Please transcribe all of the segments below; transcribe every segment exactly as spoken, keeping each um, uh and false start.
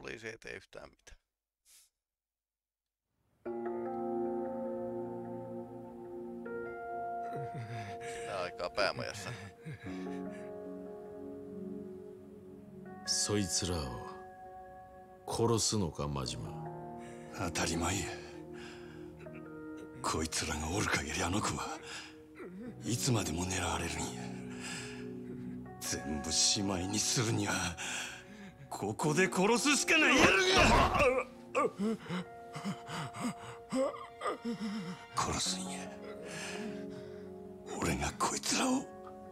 poliisi ei tee yhtään mitään. Sitä aikaa päämajassa. そいつらを殺すのか、マジマ。 当たり前や。こいつらがおる限りあの子はいつまでも狙われるんや。全部しまいにするにはここで殺すしかないやるんや。殺すんや。俺がこいつらを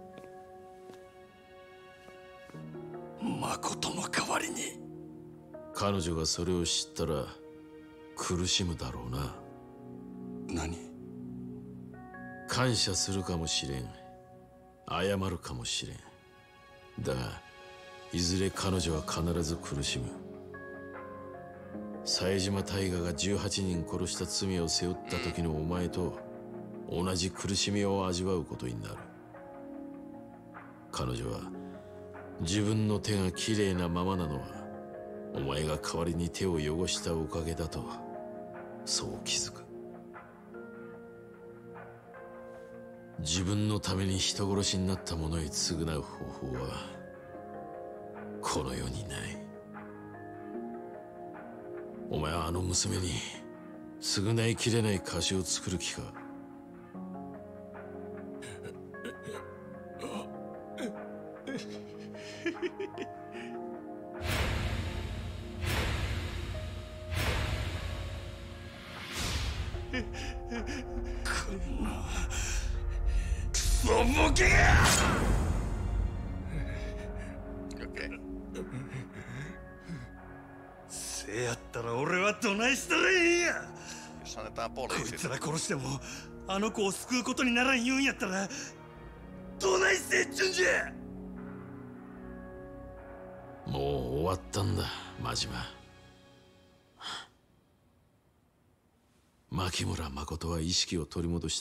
誠の代わりに。 彼女がそれを知ったら苦しむだろうな。 何？ 感謝するかもしれん、謝るかもしれん。だがいずれ彼女は必ず苦しむ。冴島大河がじゅうはちにん殺した罪を背負った時のお前と同じ苦しみを味わうことになる。彼女は自分の手がきれいなままなのはお前が代わりに手を汚したおかげだとそう気づく。自分のために人殺しになった者へ償う方法はこの世にない。お前はあの娘に償いきれない貸しを作る気か。 こんなクソボケが。 Okei. せやったら俺はどないしたらいいんや。 Jos annetaan こい poliisille. つら殺してもあの子を救うことにならん言うんやったらどないせっちゅんじゃ。 もう終わったんだ、真島。牧村誠は意識を取り戻した。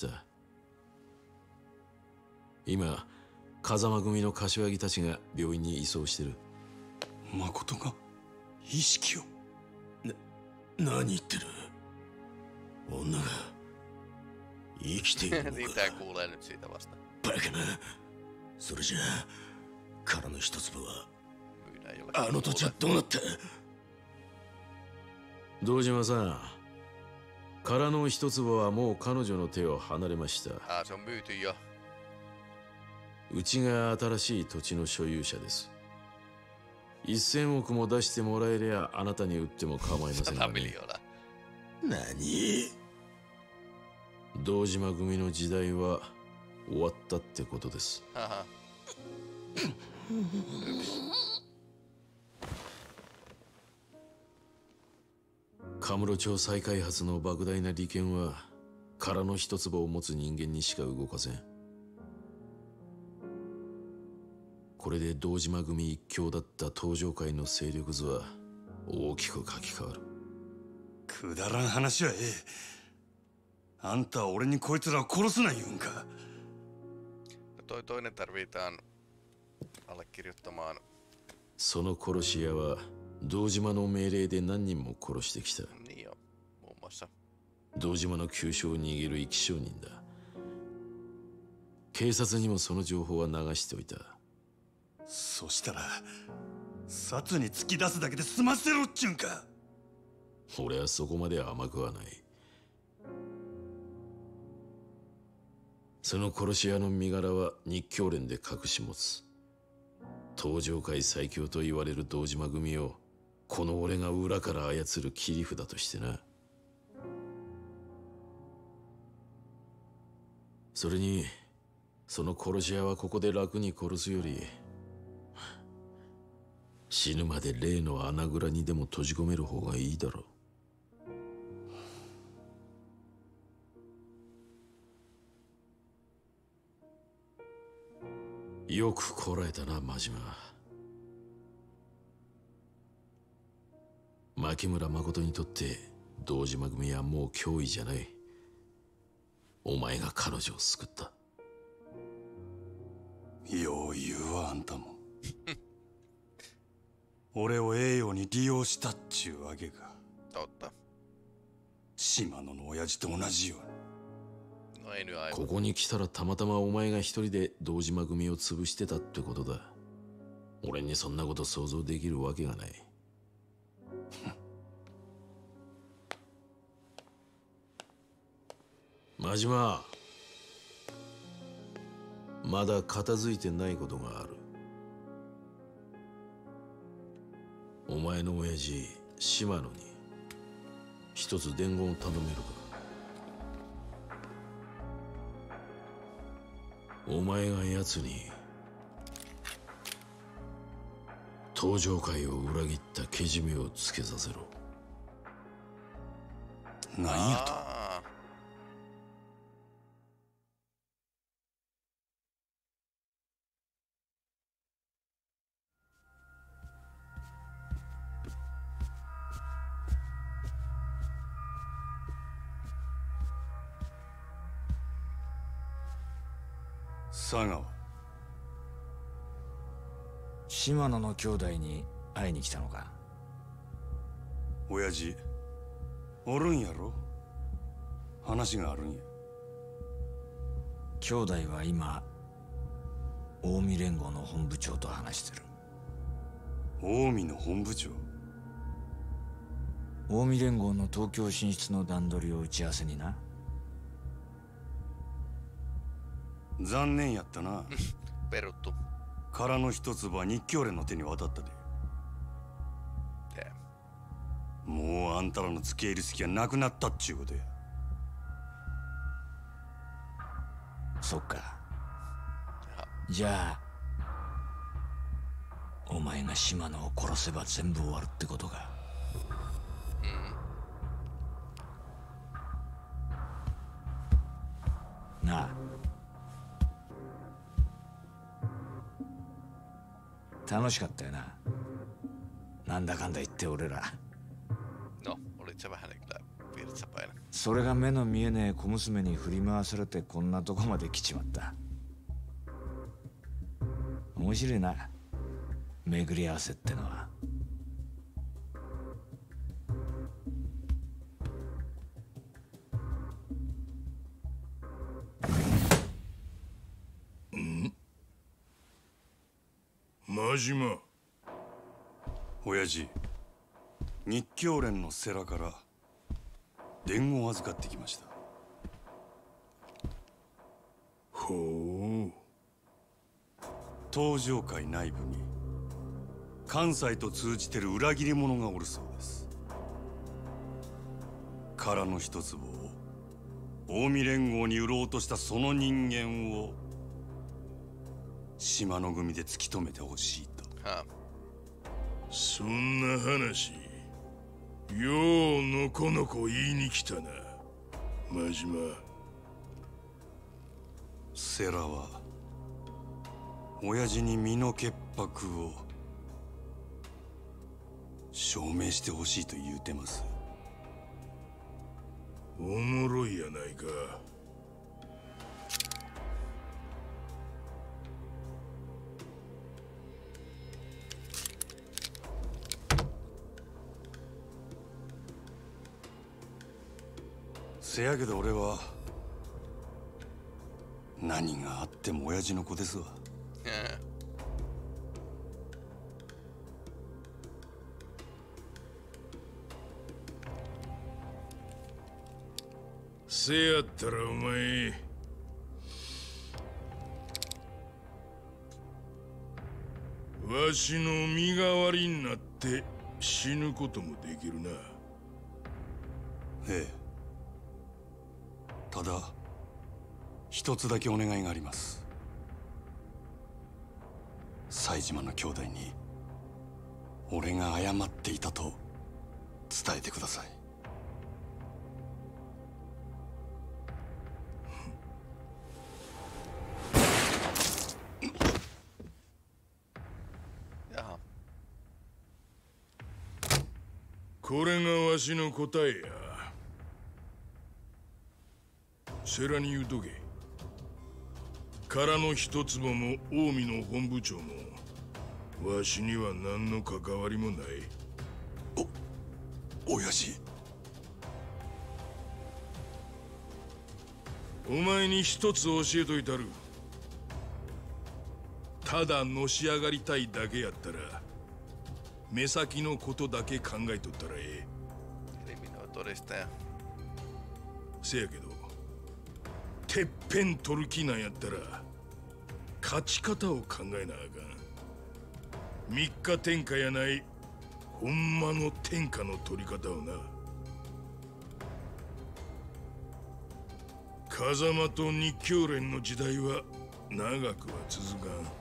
今風間組の柏木たちが病院に移送してる。 誠が意識を。 な、何言ってる。女が生きているのか。 Niin tää kuulee nyt siitä vasta. バカな。それじゃあ殻の一粒は Myydään jollekin あの土地は muulle. どうなった。 堂島さん、殻の一粒はもう彼女の手を離れました。 Ah, se on myyty jo. うちが新しい土地の所有者です。せんおくも出してもらえりゃあなたに売っても構いませんが sata ね。 miljoonaa. 何。 堂島組の時代は終わったってことです。 Haha. カムロ町再開発の莫大な利権は殻の一粒を持つ人間にしか動かせん。これで堂島組一強だった東上界の勢力図は大きく書き換わる。 くだらん話はええ。あんたは俺にこいつらを殺すな言うんか。 No toi toinen tarvitaan allekirjoittamaan. その殺し屋は堂島の命令で何人も殺してきた。 Niin jo, muun muassa. 堂島の急所を握る生き証人だ。警察にもその情報は流しておいた。 そしたら殺に突き出すだけで済ませろっちゅうんか。 俺はそこまで甘くはない。その殺し屋の身柄は日教連で隠し持つ。東上界最強と言われる堂島組をこの俺が裏から操る切り札としてな。それにその殺し屋はここで楽に殺すより死ぬまで例の穴蔵にでも閉じ込める方がいいだろう。よくこらえたな、真島。牧村誠にとって堂島組はもう脅威じゃない。お前が彼女を救った。 よう言うわ、あんたも。 俺を栄養に利用したっちゅうわけか。 Totta. 島野の親父と同じように。 No ei nyt aivan. ここに来たらたまたまお前が一人で堂島組を潰してたってことだ。俺にそんなこと想像できるわけがない。真島、まだ片付いてないことがある。お前の親父島野に一つ伝言を頼めるか。お前が奴に登場会を裏切ったけじめをつけさせろ。 何やと。 あ佐川。 島野の兄弟に会いに来たのか。 親父おるんやろ。話があるんや。 兄弟は今近江連合の本部長と話してる。 近江の本部長。 近江連合の東京進出の段取りを打ち合わせにな。 残念やったな。 peruttu. 殻の一粒は日教連の手に渡ったで。 Damn. もうあんたらの付け入る隙はなくなったっちゅうことや。 そっか。じゃあお前が島野を殺せば全部終わるってことか。なあ、楽しかったよな。なんだかんだ言って俺ら。 No, olit sä vähän kyllä virtsapäinen. それが目の見えねえ小娘に振り回されてこんなとこまで来ちまった。面白いな、巡り合わせってのは。 真島。 親父、日教連の世良から伝言を預かってきました。 ほう。 東上会内部に関西と通じてる裏切り者がおるそうです。殻の一粒を近江連合に売ろうとしたその人間を島の組で突き止めてほしいと。 Ha. そんな話ようのこのこ言いに来たな真島。 世良は親父に身の潔白を証明してほしいと言うてます。 おもろいやないか。 せやけど俺は何があっても親父の子ですわ。 Yeah. せやったらお前わしの身代わりになって死ぬこともできるな。 ええ。ただ一つだけお願いがあります。西島の兄弟に俺が謝っていたと伝えてください。 Jaha. これがわしの答えや。世良に言うとけ。殻の一坪も近江の本部長もわしには何の関わりもない。 お親父。 お前に一つ教えといたる。ただのし上がりたいだけやったら目先のことだけ考えとったらええ。 Eliminoi todistaja. せやけどてっぺん取る気なんやったら勝ち方を考えなあかん。三日天下やないほんまの天下の取り方をな。風間と日教連の時代は長くは続かん。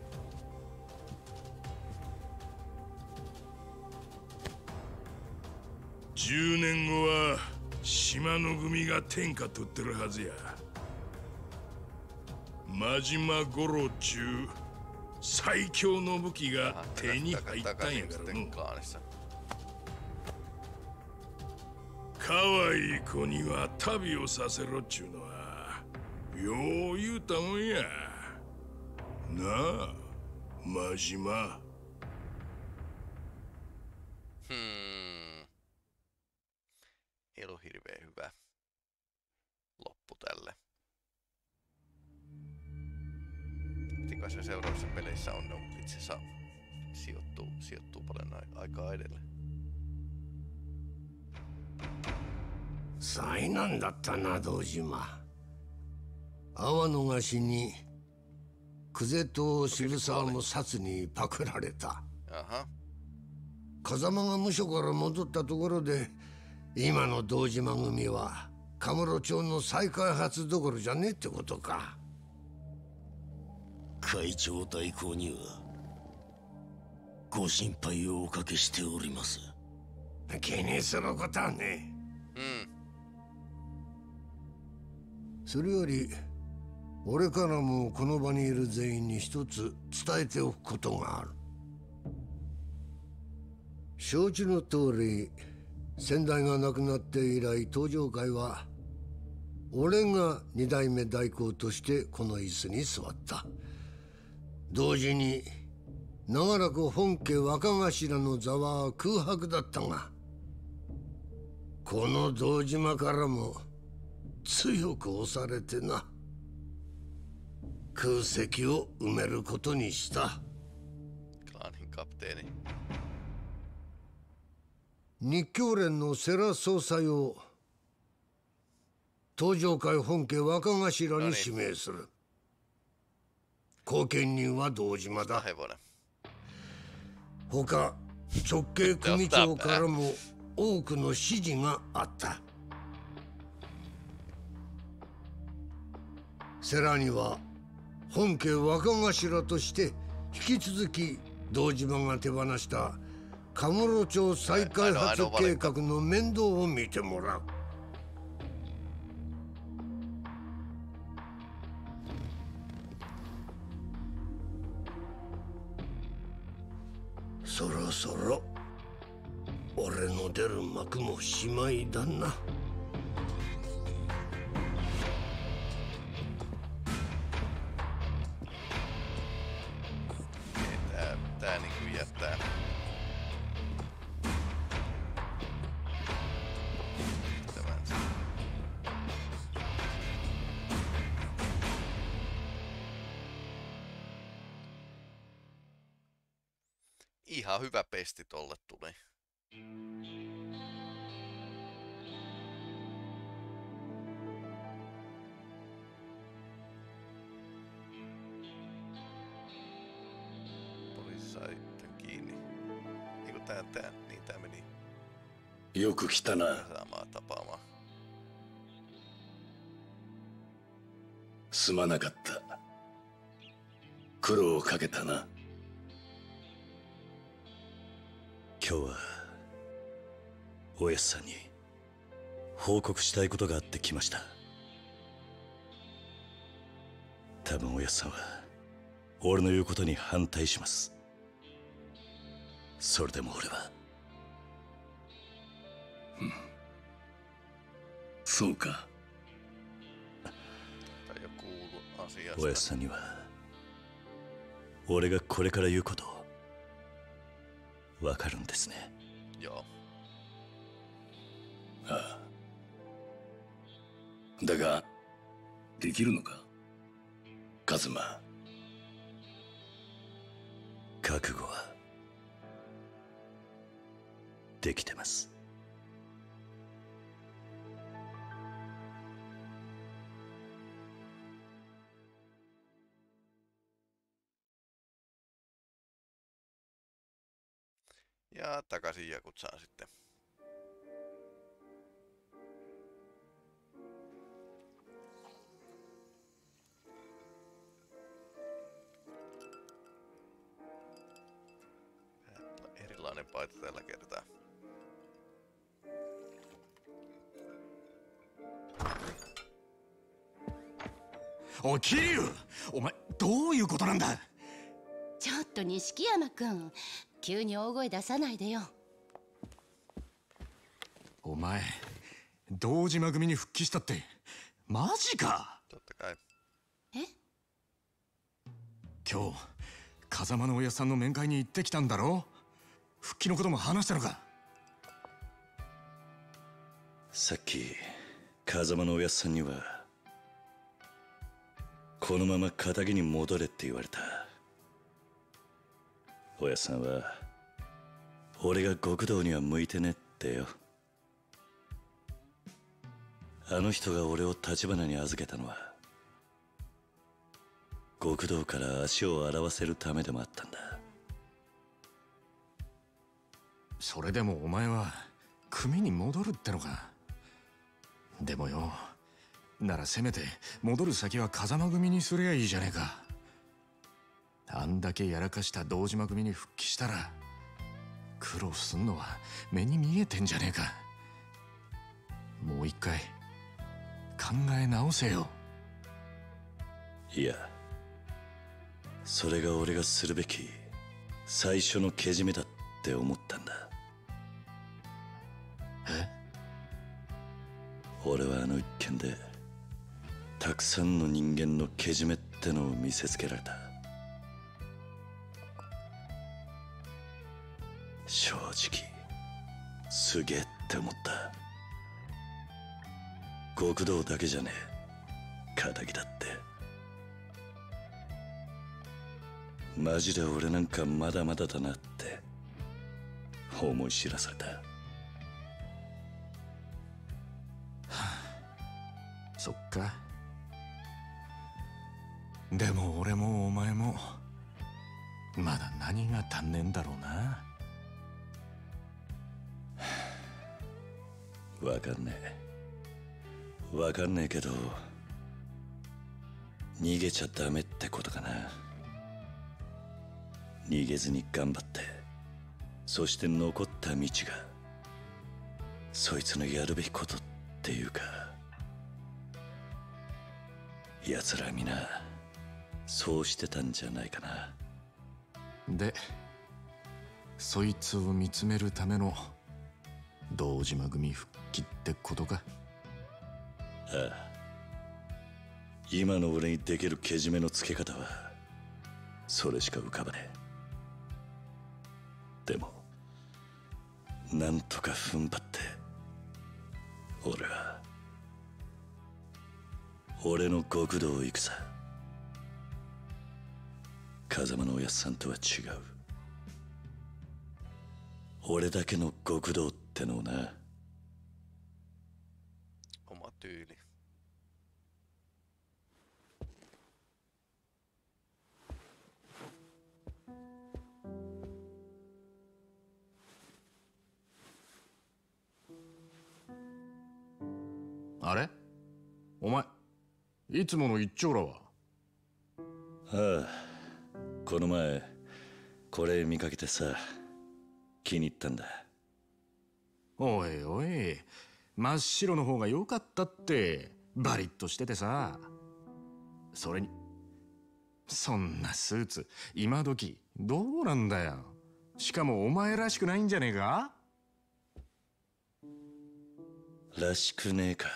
十年後は島の組が天下取ってるはずや。真島五郎中最強の武器が手に入ったんやからの。可愛い子には旅をさせろっちゅうのはよう言うたもんやなあ真島。 Hmm. Ei ollut hirveän hyvä loppu tälle. Pitikö se seuraavassa peleissä on, no, itse asiassa sijoittuu, sijoittuu paljon aikaa edelle. 災難だったな堂島。阿波の菓子に久世と渋沢も薩にパクられた。風間が無所から戻ったところで今の堂島組はカムロ町の再開発どころじゃねえってことか。 会長代行にはご心配をおかけしております。 気にすることはねえ。 うん。 それより俺からもこの場にいる全員に一つ伝えておくことがある。承知の通り先代が亡くなって以来登場会は俺が二代目代行としてこの椅子に座った。同時に長らく本家若頭の座は空白だったがこの堂島からも強く押されてな空席を埋めることにした。 Klaanin kapteeni. 日教連の世良総裁を登場会本家若頭に指名する。後見人は堂島だ。他直系組長からも多くの指示があった。世良には本家若頭として引き続き堂島が手放したカムロ町再開発計画の面倒を見てもらう。そろそろ俺の出る幕もしまいだな。 Tää, tää niinku jättää. Tämänsä. Ihan hyvä pesti tolle tuli. Poliisi sai tän kiinni. Eiku tää, tää, niin tää meni よく来たな。 saamaan tapaamaan. すまなかった。苦労をかけたな。 今日はおやっさんに報告したいことがあって来ました。多分おやっさんは俺の言うことに反対します。それでも俺は、 うん、そうか。 おやっさんには俺がこれから言うことをわかるんですね。 Joo. ああ。だができるのかカズマ。 覚悟はできてます。 Ja takaisin Jakutsaan sitten. Erilainen paita tällä kertaa. おい桐生、お前どういうことなんだ。 ちょっと錦山君、急に大声出さないでよ。 お前堂島組に復帰したってマジか。 Totta kai. え？ 今日風間のおやさんの面会に行ってきたんだろ。復帰のことも話したのか。 さっき風間のおやっさんにはこのまま仇に戻れって言われた。おやっさんは俺が極道には向いてねってよ。あの人が俺を橘に預けたのは極道から足を洗わせるためでもあったんだ。 それでもお前は組に戻るってのか。でもよ、ならせめて戻る先は風間組にすりゃいいじゃねえか。あんだけやらかした堂島組に復帰したら苦労すんのは目に見えてんじゃねえか。もう一回考え直せよ。 いや、それが俺がするべき最初のけじめだって思ったんだ。 え？ 俺はあの一件でたくさんの人間のけじめってのを見せつけられた。正直すげえって思った。極道だけじゃねえ、仇だってマジで俺なんかまだまだだなって思い知らされた。 そっか。でも俺もお前もまだ何が足んねえんだろうな。 わかんねえわかんねえけど逃げちゃダメってことかな。逃げずに頑張って、そして残った道がそいつのやるべきことっていうか、奴らみんなそうしてたんじゃないかな。 でそいつを見つめるための堂島組復帰ってことか。 ああ、今の俺にできるけじめのつけ方はそれしか浮かばねえ。でもなんとか踏ん張って俺は俺の極道を行くさ。風間のおやっさんとは違う俺だけの極道ってのをな。 Oma tyyli. あれ？お前いつもの一丁羅は？ ああ、この前これ見かけてさ気に入ったんだ。 おいおい、真っ白の方が良かったって。バリッとしててさ。それにそんなスーツ今時どうなんだよ。しかもお前らしくないんじゃねえか。 らしくねえか。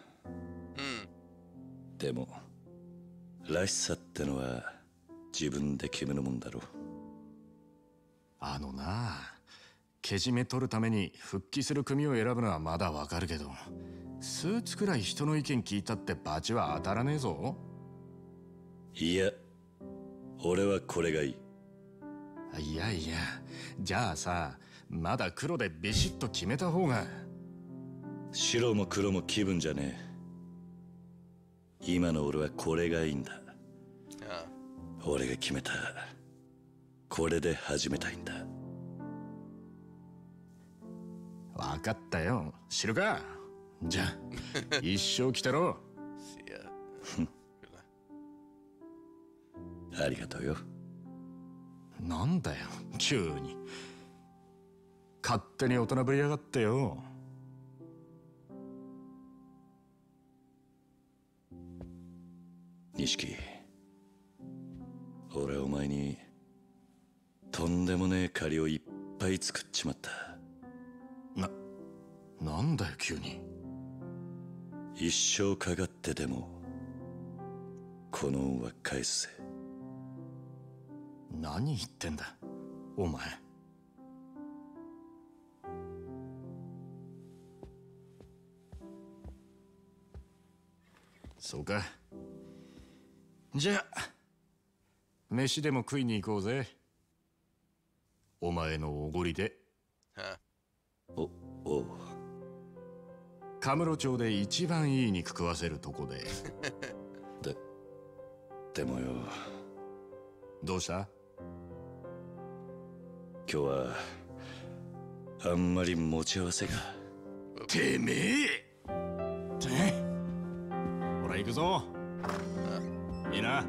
うん。 でもらしさってのは自分で決めるもんだろ。 あのな、 けじめ取るために復帰する組を選ぶのはまだわかるけど、スーツくらい人の意見聞いたってバチは当たらねえぞ。 いや、俺はこれがいい。 いやいや、じゃあさ、まだ黒でビシッと決めた方が。 白も黒も気分じゃねえ。今の俺はこれがいいんだ。 あ俺が決めた。これで始めたいんだ。 分かったよ、知るか。じゃあ一生来てろ。 siap. Kyllä. ありがとうよ。 なんだよ急に。勝手に大人ぶりやがってよ。 錦、俺お前にとんでもねえ借りをいっぱい作っちまった。 な、なんだよ急に。 一生かかってでもこの恩は返すぜ。 何言ってんだお前。そうか。じゃあ飯でも食いに行こうぜ。お前のおごりで。 Hä? お、おう。 カムロ町で一番いい肉食わせるとこで。 で、でもよ。 どうした？ 今日はあんまり持ち合わせが。 てめえ。てほら行くぞ。いいな。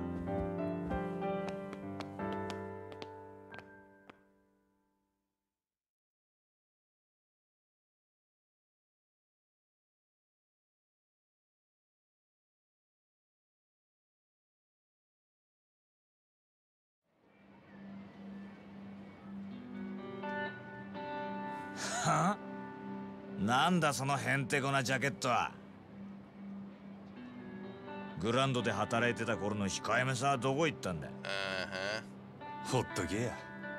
は？なんだそのへんてこなジャケットは。グランドで働いてた頃の控えめさはどこ行ったんだ。 Aha. ほっとけや。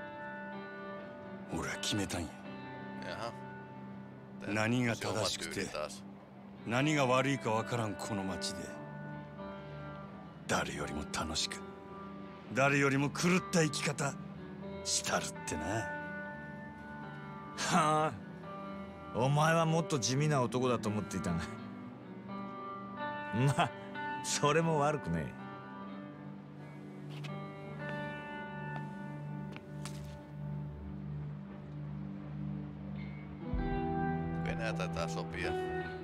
俺は決めたんや。 Jaha. 何が Se on 正 omat しく tyyli て taas. 何が悪いかわからんこの街で、誰よりも楽しく、誰よりも狂った生き方したるってな。 はあ、お前はもっと地味な男だと思っていたが、まあそれも悪くね eh. Enää taitaa sopia.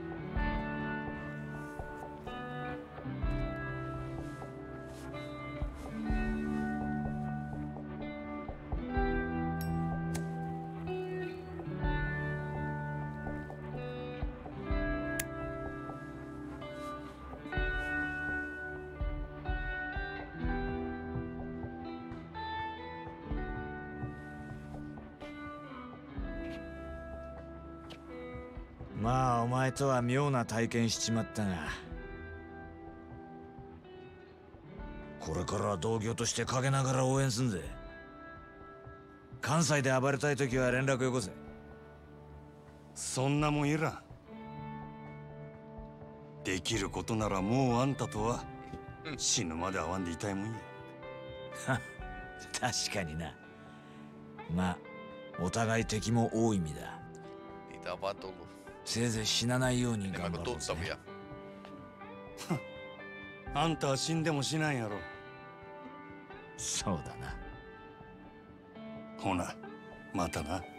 え。まあお前とは妙な体験しちまったが、これからは同業として陰ながら応援すんぜ。関西で暴れたい時は連絡よこせ。 そんなもんいらん。できることならもうあんたとは死ぬまで会わんでいたいもんや。 確かにな。まあお互い敵も多い意味だ。 Niitä on vaan tullut せいぜい死なないように頑 enemmän 張 kuin ろうぜ。 tuttavia. あんたは死んでもしないやろ。 そうだな。 ほな、またな。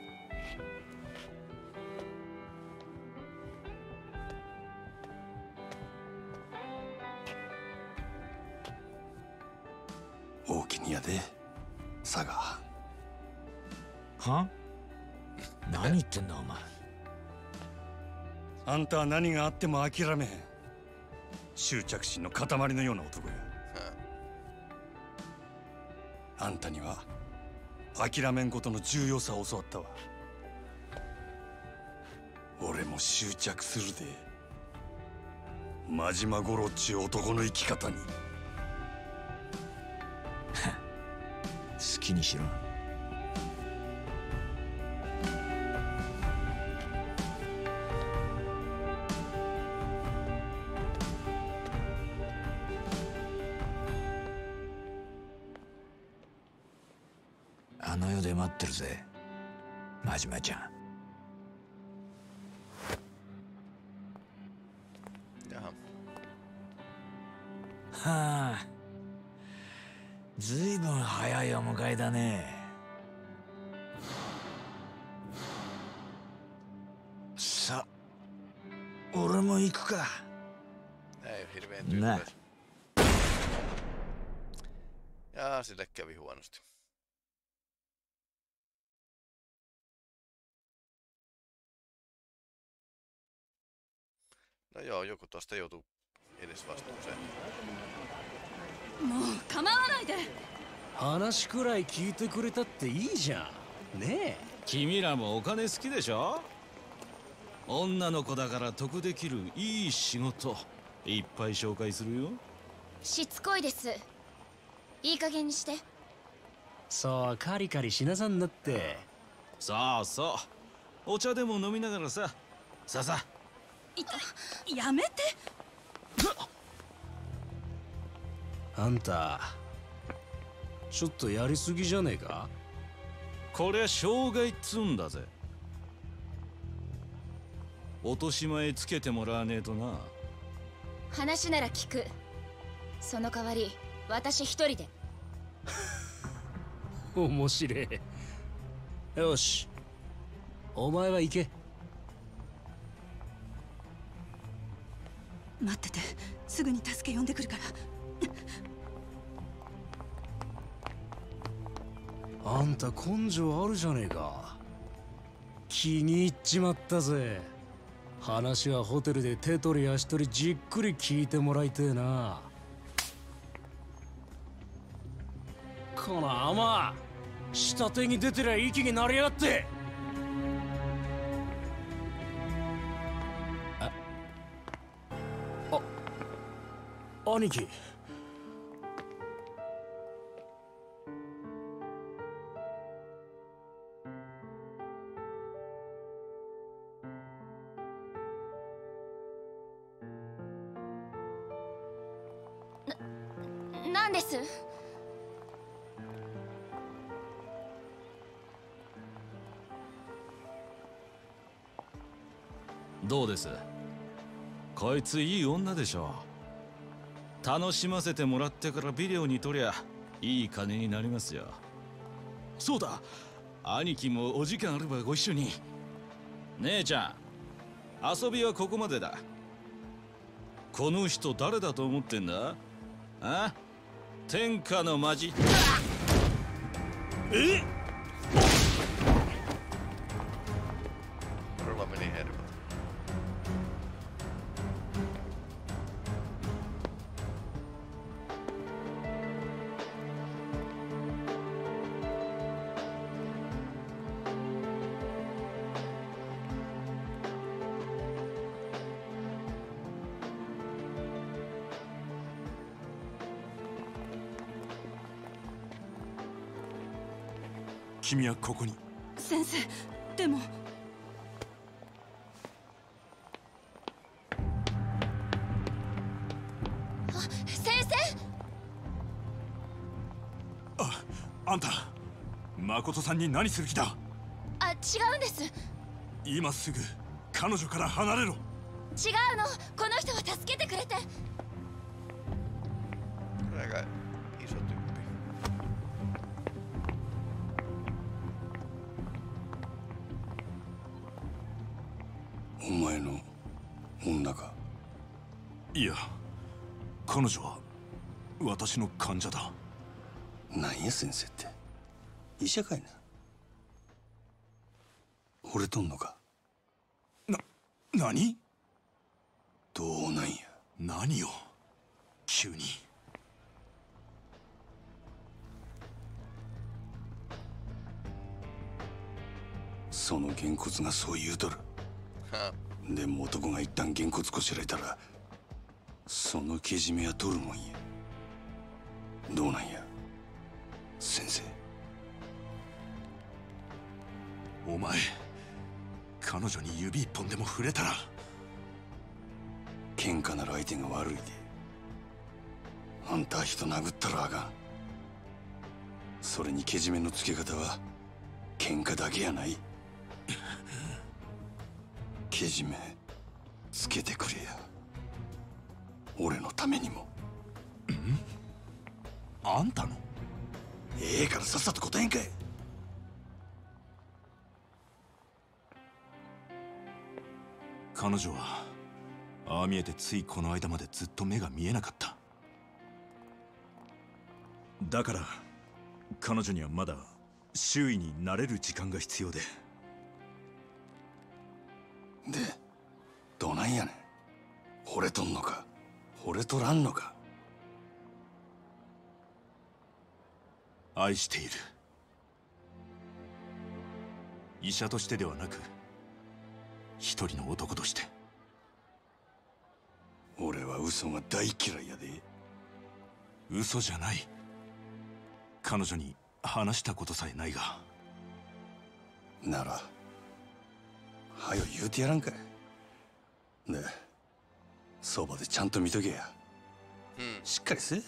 大きにやで、佐賀。 は？何言ってんだお前。 あんたは何があっても諦めへん。執着心の塊のような男や。あんたには諦めんことの重要さを教わったわ。俺も執着するで。真島五郎っちゅう男の生き方に。 好きにしろ。 の世で待ってるぜ、真島ちゃん。はあ、ずいぶん早いお迎えだね。さ、俺も行くか。 な。Ja sille kävi huonosti. No joo, joku tosta joutuu edesvastuuseen. もう構わないで。 話くらい聞いてくれたっていいじゃん。ねえ。 君らもお金好きでしょ。女の子だから得できるいい仕事いっぱい紹介するよ。 しつこいです。いい加減にして。 そうカリカリしなさんなって。 そうそう、お茶でも飲みながらさ。さあさあ、やめて。 あんたちょっとやりすぎじゃねえか。 こりゃ障害っつんだぜ。落とし前つけてもらわねえとな。 話なら聞く。その代わり私一人で。 面白え。よし、お前は行け。 待ってて、すぐに助け呼んでくるから。 あんた根性あるじゃねえか。気に入っちまったぜ。話はホテルで手取り足取りじっくり聞いてもらいてえな。この甘下手に出てりゃ息になりやがって。ああ兄貴。 なんです？ どうです？こいついい女でしょ。楽しませてもらってからビデオに撮りゃいい金になりますよ。そうだ、兄貴もお時間あればご一緒に。姉ちゃん、遊びはここまでだ。この人誰だと思ってんだ？あ？天下のマジ。え？ Rolla meni hermot. 君はここに。 先生、でも。あ、先生。 あ、あんた誠さんに何する気だ。 あ、違うんです。 今すぐ彼女から離れろ。 違うの、この人は助けてくれて。 Aika iso tyyppi. お前の女か。 いや、彼女は私の患者だ。 なんや先生って医者かいな。惚れとんのか。 な、何？ どうなんや。 何よ急に。 そのげんこつがそう言うとる。でも男が一旦げんこつこしらえたらそのけじめは取るもんや。どうなんや先生。 お前彼女に指一本でも触れたら。 喧嘩なら相手が悪いで。あんた人殴ったらあかん。それにけじめのつけ方は喧嘩だけやない。けじめつけてくれや、俺のためにも。 ん？あんたの？ ええからさっさと答えんかい。 彼女はああ見えてついこの間までずっと目が見えなかった。だから彼女にはまだ周囲に慣れる時間が必要で。 でどないやねん。惚れとんのか惚れとらんのか。 愛している。医者としてではなく一人の男として。 俺は嘘が大嫌いやで。 嘘じゃない。彼女に話したことさえないが。 ならはよ言うてやらんかい。でそばでちゃんと見とけや。うん、しっかりせえ。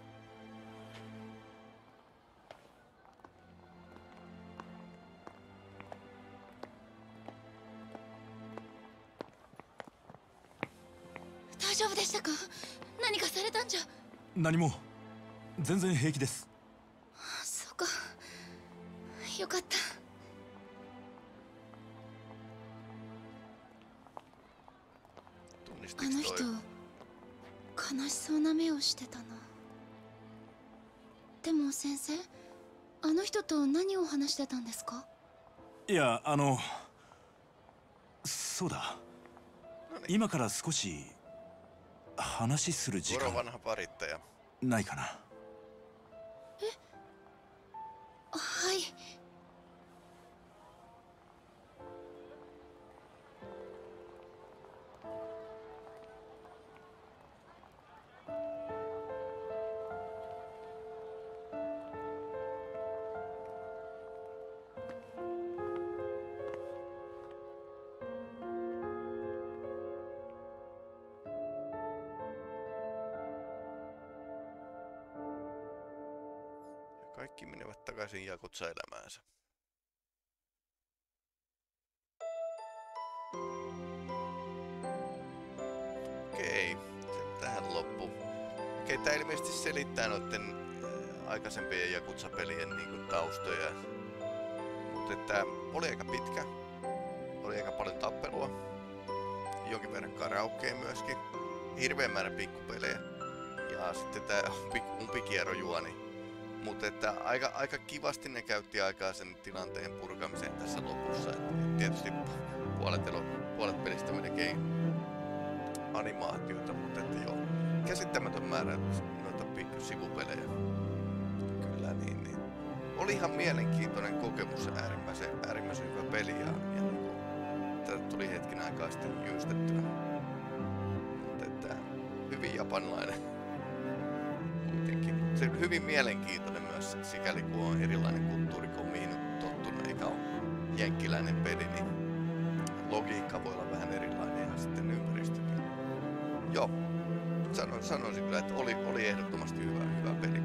大丈夫でしたか？何かされたんじゃ。 何も、全然平気です。 そうか、よかった。あの人悲しそうな目をしてたな。でも先生、あの人と何を話してたんですか？ いや、あのそうだ、今から少し話する時間ないかな。 え、はい。 Kaikki menevät takaisin Jakutsa-elämäänsä. Okei, se tähän loppu. Okei, tää ilmeisesti selittää noitten äh, aikaisempien Jakutsa-pelien niinku taustoja. Mutta että oli aika pitkä. Oli aika paljon tappelua. Jonkin verran karaokea myöskin. Hirveän määrä pikkupelejä. Ja sitten tää umpikierrojuoni. Mutta että aika, aika kivasti ne käytti aikaa sen tilanteen purkamiseen tässä lopussa. Et tietysti puolet, elo, puolet pelistä melkein animaatioita, mutta että joo, käsittämätön määrä noita pikku sivupelejä. Kyllä niin, niin. Oli ihan mielenkiintoinen kokemus, äärimmäisen, äärimmäisen hyvä peli ja, ja niin kuin, tätä tuli hetken aikaa sitten jyystettyä. Mutta että hyvin japanilainen. Se on hyvin mielenkiintoinen myös, sikäli kun on erilainen kulttuuri, kun on mihin tottunut, eikä ole jenkkiläinen peli, niin logiikka voi olla vähän erilainen ja sitten ympäristökin. Joo, sanon, sanoisin kyllä, että oli, oli ehdottomasti hyvä, hyvä peli.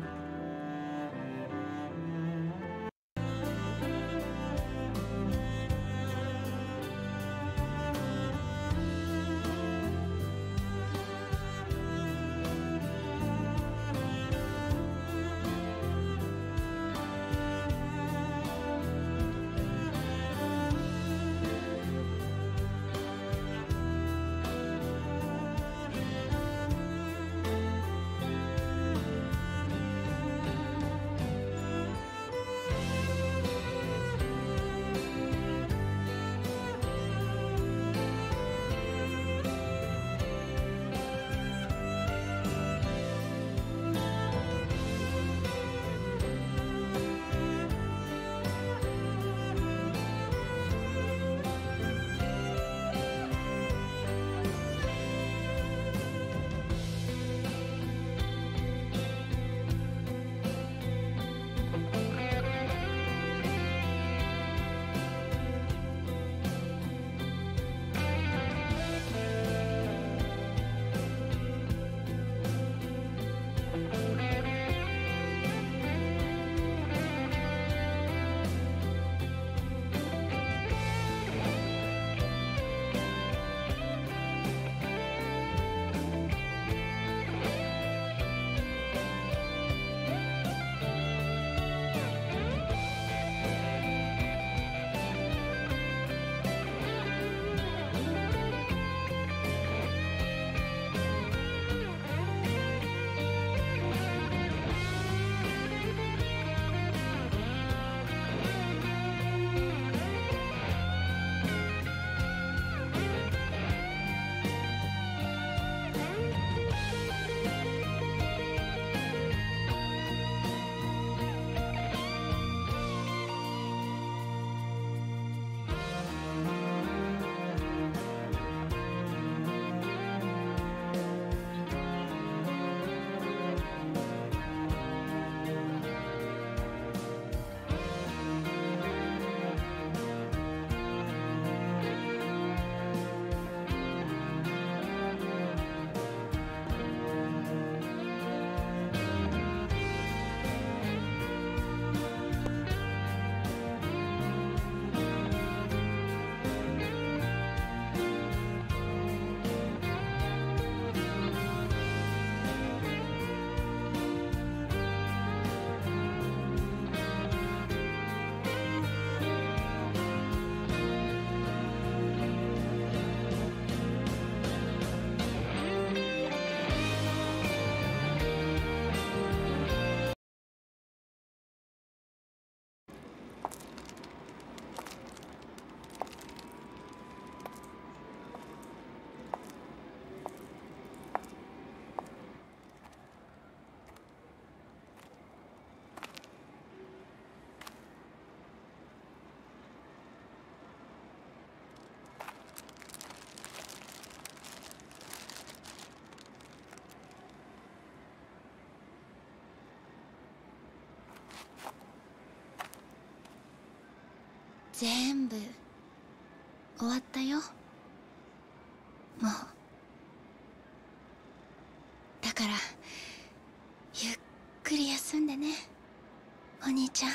全部終わったよ。もうだからゆっくり休んでね、お兄ちゃん。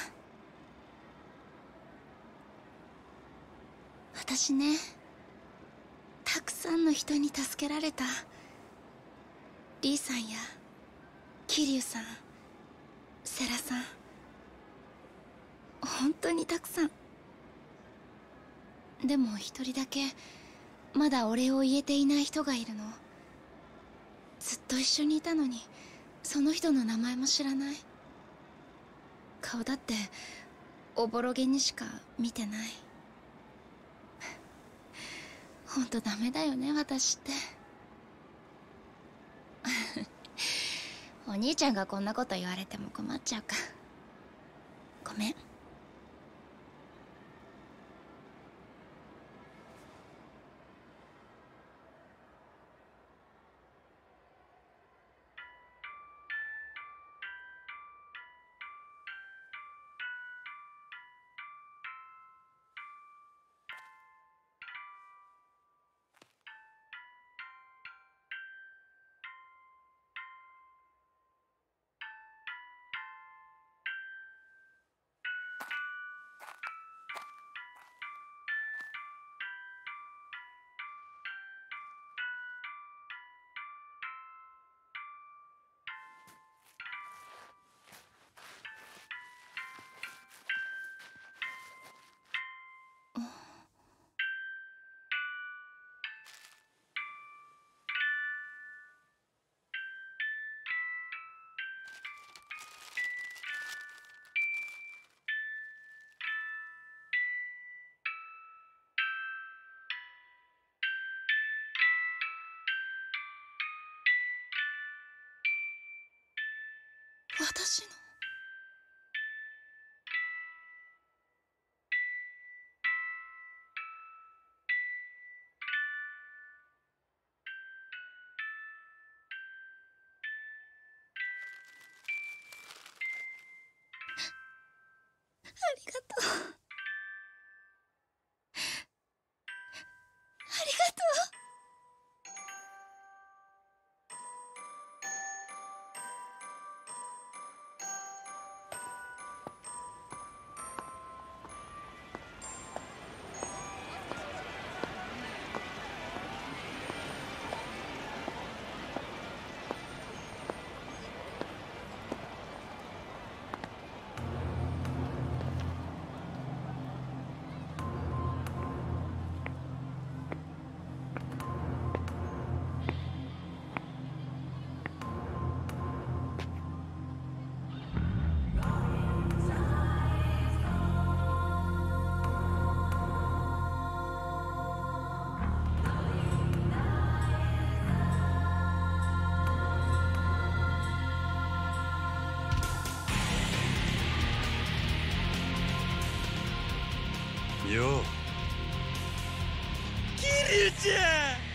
私ね、たくさんの人に助けられた。リーさんや桐生さん、世良さん、本当にたくさん。でも一人だけまだお礼を言えていない人がいるの。ずっと一緒にいたのにその人の名前も知らない。顔だっておぼろげにしか見てない。ほんとダメだよね、私って。お兄ちゃんがこんなこと言われても困っちゃうか。ごめん。私のありがとう。ありがとう。 よう、 桐生ちゃん。